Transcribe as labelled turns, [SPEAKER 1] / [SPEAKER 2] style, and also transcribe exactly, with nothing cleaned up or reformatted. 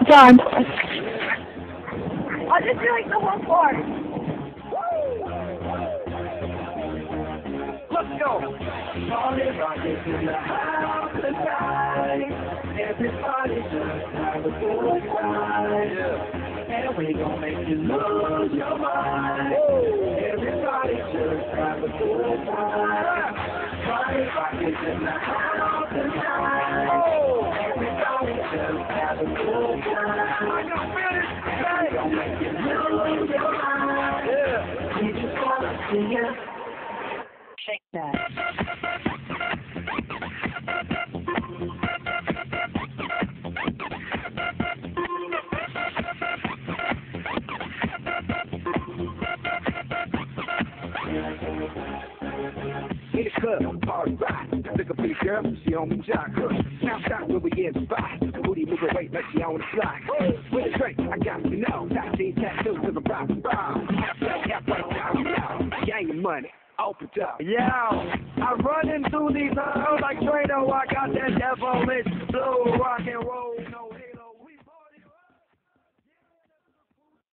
[SPEAKER 1] time.
[SPEAKER 2] I'll just do like the whole floor.
[SPEAKER 3] Let's go. Bareback is in the house tonight. Everybody just have a good time. And we gon' make you lose your mind. Everybody just have a good time. Bareback is in the house tonight. Everybody just have a good time. I can feel it. We gon' make you lose your mind. We just wanna see you.
[SPEAKER 2] Shake that.
[SPEAKER 3] In the club, party rock. Look up for the girl, she on the jock. Now stop where we in the spot. Booty move away like she on the block. With a drink, I got to know. Top jeans, tattoos, and a rock and bomb. Half black, half white, down now. Gang of money. Open up.
[SPEAKER 4] Yo, I'm running through these halls like Trado. I got that devilish blue rock and roll.